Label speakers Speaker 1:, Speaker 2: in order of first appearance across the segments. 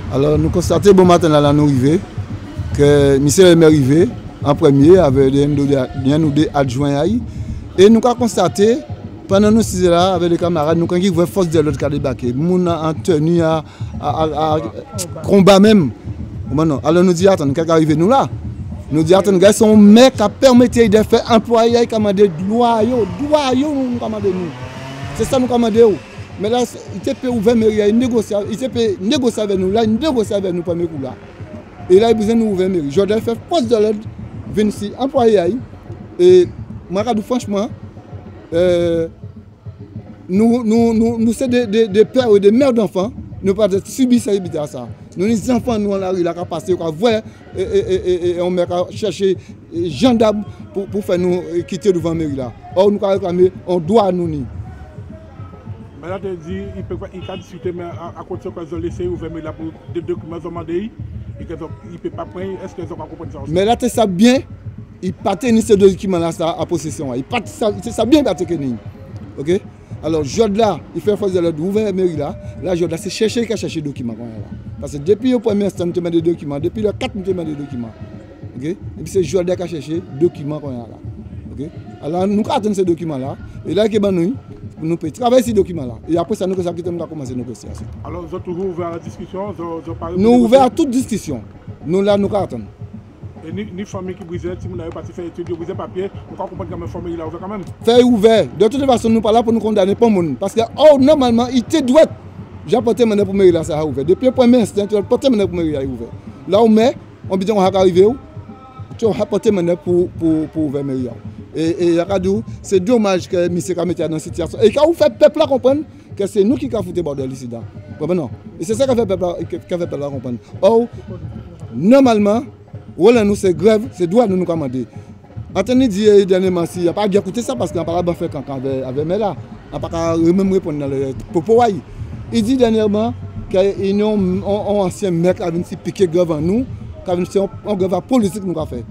Speaker 1: Alors nous constatons bon matin là nous arrivés que monsieur est arrivé en premier avec des adjoints et nous avons constaté pendant nous sommes là avec les camarades nous avons vu la force de l'autre qui a débarqué. Nous en tenue à combat même. Alors nous disons attends qu'est-ce arrivé nous là. Nous disons attends gars son mec qui a permis de faire employé commander droit nous commander nous. C'est ça nous commander. Mais là, il peut ouvrir mairie, il peut négocier avec nous. Là, il négocie avec nous premier coup là. Et là, il a besoin de nous ouvrir mairie. Jordan fait force de l'ordre, venir ici, employé. Et moi, franchement, nous sommes des pères et des mères d'enfants, nous ne pouvons pas subir ça. Nous, les enfants, nous, on a eu la capacité, on va et on va chercher gendarmes pour faire nous quitter devant la mairie là. Or, nous avons réclamé, on doit nous nier.
Speaker 2: Mais là, tu dis il peut discuter, mais à cause de qu'ils ont laissé ouvrir là pour des documents demandés, il ne peut pas prendre, est-ce qu'ils ont pas compris ça aussi? Mais
Speaker 1: là, tu sais bien, il ne peut pas tenir ces documents-là à possession. C'est ça bien, ok? Alors, Jodla, il fait force de l'ordre, ouvrir la mairie là. Là, Jodla, c'est chercher des documents. Parce que depuis le premier instant, nous avons des documents, depuis le 4, nous avons des documents. Ok? Et puis, c'est Jodla qui a cherché des documents qu'on a là. Ok? Alors, nous attendons ces documents-là. Et là, nous pouvons travailler ces documents-là. Et après ça, nous avons commencé nos négociations.
Speaker 2: Alors, vous êtes toujours ouvert à la discussion?
Speaker 1: Nous ouverts à toute discussion. Nous là, nous attendons.
Speaker 2: Et ni famille qui brisait, si vous n'avez pas fait études, vous brisez papier, vous ne comprenez pas que la famille est ouvert quand même?
Speaker 1: Fait ouvert. De toute façon, nous ne sommes pas là pour nous condamner, pas monde. Parce que, normalement, il te doit. J'ai apporté mon pour mairie là, ça a ouvert. Depuis le premier instant, tu as apporté mon pour mairie là, ouvert. Là, on met, on dit on va arriver, tu as apporté mon pour ouvrir mairie là. Et c'est dommage que M. Kamete dans cette situation. Et quand vous faites peuple là comprendre que c'est nous qui avons foutu le bordel ici. Et c'est ça qui fait peuple là comprendre. Or, normalement, nous c'est grève, c'est droit de nous commander. Anthony dit dernièrement, il n'y a pas à écouter ça parce qu'on n'a pas de faire quand avec Mela. On n'a pas même répondre dans le propos. Il dit dernièrement qu'il y a un ancien mec qui a venu piquer grève en nous, qui a venu faire une grève politique nous a fait.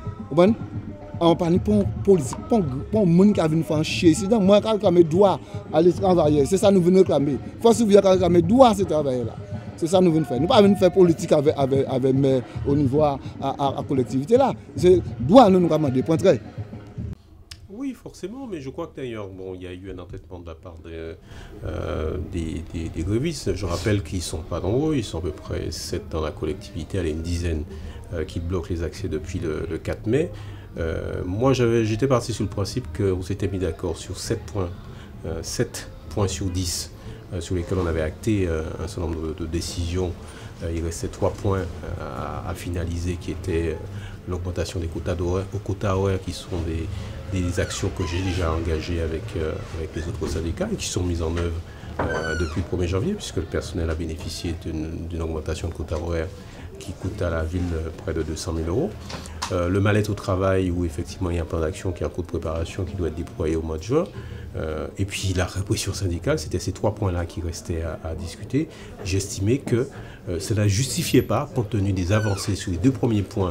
Speaker 1: On parle pas de politique, pas de monde qui a venu faire chier ici. Moi, je réclame droit à aller travailler. C'est ça que nous venons réclamer. Il faut que nous réclamer droit à ce travail-là. C'est ça que nous venons faire. Nous ne pouvons pas faire politique avec au niveau à la collectivité là. C'est droit nous demander. Point très.
Speaker 3: Oui, forcément, mais je crois que d'ailleurs, il y a eu un entêtement de la part des grévistes. Je rappelle qu'ils ne sont pas nombreux, ils sont à peu près 7 dans la collectivité, une dizaine qui bloquent les accès depuis le 4 mai. Moi, j'étais parti sur le principe qu'on s'était mis d'accord sur 7 points sur 10 sur lesquels on avait acté un certain nombre de décisions. Il restait 3 points à finaliser qui étaient l'augmentation des quotas horaires qui sont des actions que j'ai déjà engagées avec les autres syndicats et qui sont mises en œuvre depuis le 1er janvier puisque le personnel a bénéficié d'une augmentation de quotas horaires qui coûte à la ville près de 200 000 euros. Le mal-être au travail, où effectivement il y a un plan d'action qui est en cours de préparation qui doit être déployé au mois de juin. Et puis la répression syndicale, c'était ces 3 points-là qui restaient à discuter. J'estimais que cela ne justifiait pas, compte tenu des avancées sur les 2 premiers points,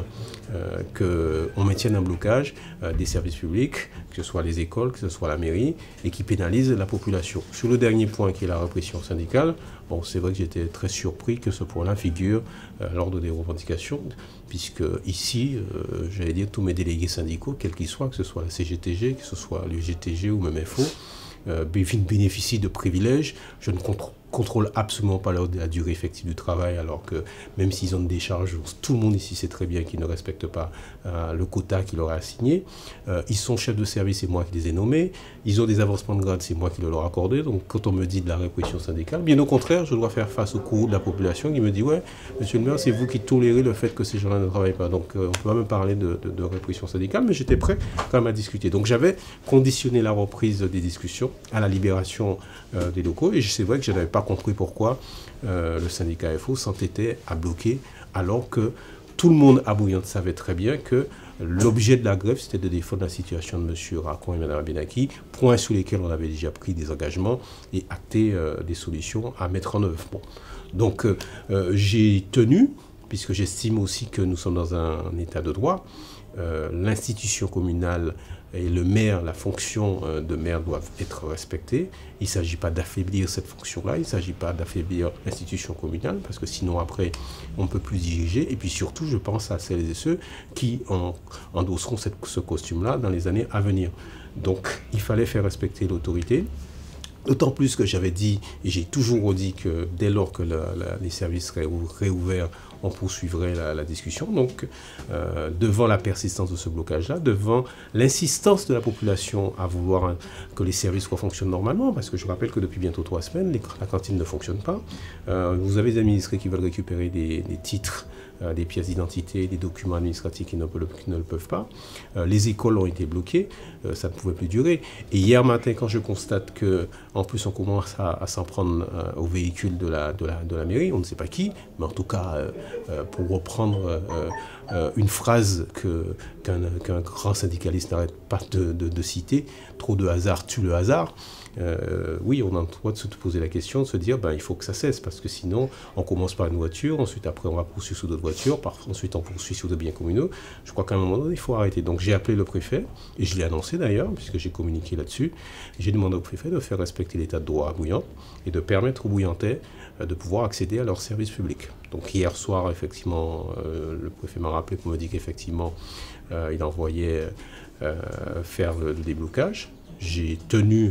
Speaker 3: qu'on maintienne un blocage des services publics, que ce soit les écoles, que ce soit la mairie, et qui pénalise la population. Sur le dernier point qui est la répression syndicale, c'est vrai que j'étais très surpris que ce point-là figure à l'ordre des revendications, puisque ici, j'allais dire, tous mes délégués syndicaux, quels qu'ils soient, que ce soit la CGTG, que ce soit l'UGTG ou même FO, bénéficient de privilèges. Je ne contrôle absolument pas la durée effective du travail, alors que même s'ils ont des charges, tout le monde ici sait très bien qu'ils ne respectent pas le quota qu'il leur a assigné. Ils sont chefs de service, c'est moi qui les ai nommés. Ils ont des avancements de grade, c'est moi qui les leur ai accordés. Donc quand on me dit de la répression syndicale, bien au contraire, je dois faire face au courroux de la population qui me dit « Ouais, monsieur le maire, c'est vous qui tolérez le fait que ces gens-là ne travaillent pas. » Donc on ne peut pas me parler de répression syndicale, mais j'étais prêt quand même à discuter. Donc j'avais conditionné la reprise des discussions à la libération des locaux. Et c'est vrai que je n'avais pas compris pourquoi le syndicat FO s'entêtait à bloquer, alors que tout le monde à Bouillante savait très bien que l'objet de la grève, c'était de défendre la situation de M. Racon et Mme Benaki, points sur lesquels on avait déjà pris des engagements et acté des solutions à mettre en œuvre. Bon. Donc j'ai tenu, puisque j'estime aussi que nous sommes dans un état de droit, l'institution communale et le maire, la fonction de maire doivent être respectées. Il ne s'agit pas d'affaiblir cette fonction-là, il ne s'agit pas d'affaiblir l'institution communale, parce que sinon après, on ne peut plus diriger. Et puis surtout, je pense à celles et ceux qui endosseront ce costume-là dans les années à venir. Donc, il fallait faire respecter l'autorité. D'autant plus que j'avais dit, et j'ai toujours dit que dès lors que les services seraient réouverts, on poursuivrait la discussion. Donc, devant la persistance de ce blocage-là, devant l'insistance de la population à vouloir que les services refonctionnent normalement, parce que je rappelle que depuis bientôt 3 semaines, la cantine ne fonctionne pas. Vous avez des administrés qui veulent récupérer des titres, des pièces d'identité, des documents administratifs qui ne le peuvent pas. Les écoles ont été bloquées, ça ne pouvait plus durer. Et hier matin, quand je constate que, en plus, on commence à s'en prendre aux véhicules de la mairie, on ne sait pas qui, mais en tout cas, pour reprendre une phrase qu'un grand syndicaliste n'arrête pas de citer, trop de hasard tue le hasard. Oui, on a le droit de se poser la question, de se dire il faut que ça cesse, parce que sinon on commence par une voiture, ensuite après on va poursuivre sur d'autres voitures, ensuite on poursuit sur des biens communaux. Je crois qu'à un moment donné il faut arrêter. Donc j'ai appelé le préfet, et je l'ai annoncé d'ailleurs, puisque j'ai communiqué là-dessus. J'ai demandé au préfet de faire respecter l'état de droit à Bouillante et de permettre aux Bouillantais de pouvoir accéder à leurs services publics. Donc hier soir, effectivement, le préfet m'a rappelé pour me dire qu'effectivement il envoyait faire le déblocage. J'ai tenu,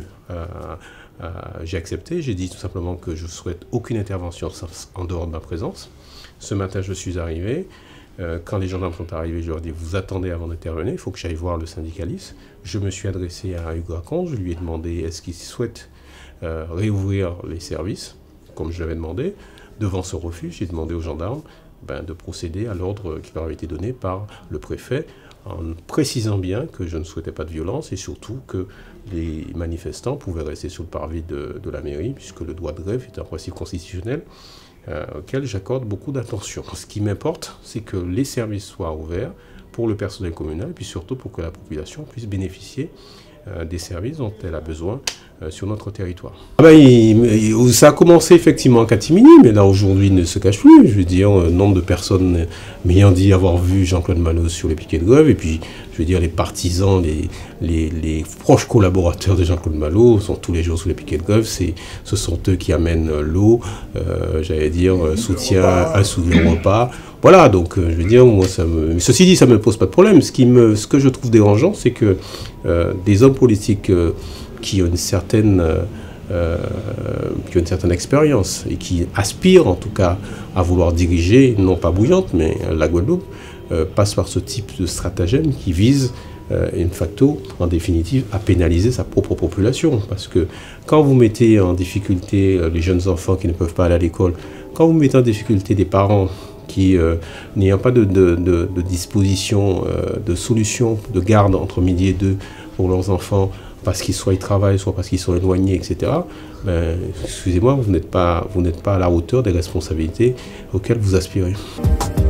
Speaker 3: j'ai accepté, j'ai dit tout simplement que je ne souhaite aucune intervention en dehors de ma présence. Ce matin, je suis arrivé. Quand les gendarmes sont arrivés, je leur ai dit « Vous attendez avant d'intervenir, il faut que j'aille voir le syndicaliste ». Je me suis adressé à Hugues Racon, je lui ai demandé est-ce qu'il souhaite réouvrir les services, comme je l'avais demandé. Devant ce refus, j'ai demandé aux gendarmes de procéder à l'ordre qui leur avait été donné par le préfet, en précisant bien que je ne souhaitais pas de violence et surtout que les manifestants pouvaient rester sur le parvis de la mairie, puisque le droit de grève est un principe constitutionnel auquel j'accorde beaucoup d'attention. Ce qui m'importe, c'est que les services soient ouverts pour le personnel communal et puis surtout pour que la population puisse bénéficier des services dont elle a besoin sur notre territoire. Ça a commencé effectivement en catimini, mais là aujourd'hui il ne se cache plus. Je veux dire, nombre de personnes m'ayant dit avoir vu Jean-Claude Malo sur les piquets de grève, et puis je veux dire les partisans, les proches collaborateurs de Jean-Claude Malo sont tous les jours sur les piquets de grève. Ce sont eux qui amènent l'eau, j'allais dire soutien, un soutien au repas. Voilà, donc je veux dire, moi ceci dit, ça ne me pose pas de problème. Ce que je trouve dérangeant, c'est que des hommes politiques qui ont une certaine expérience et qui aspirent en tout cas à vouloir diriger, non pas Bouillante, mais la Guadeloupe, passent par ce type de stratagème qui vise in facto, en définitive, à pénaliser sa propre population. Parce que quand vous mettez en difficulté les jeunes enfants qui ne peuvent pas aller à l'école, quand vous mettez en difficulté des parents qui, n'ayant pas de disposition, de solution de garde entre midi et 2 pour leurs enfants, parce qu'ils soit ils travaillent, soit parce qu'ils sont éloignés, etc., excusez-moi, vous n'êtes pas à la hauteur des responsabilités auxquelles vous aspirez.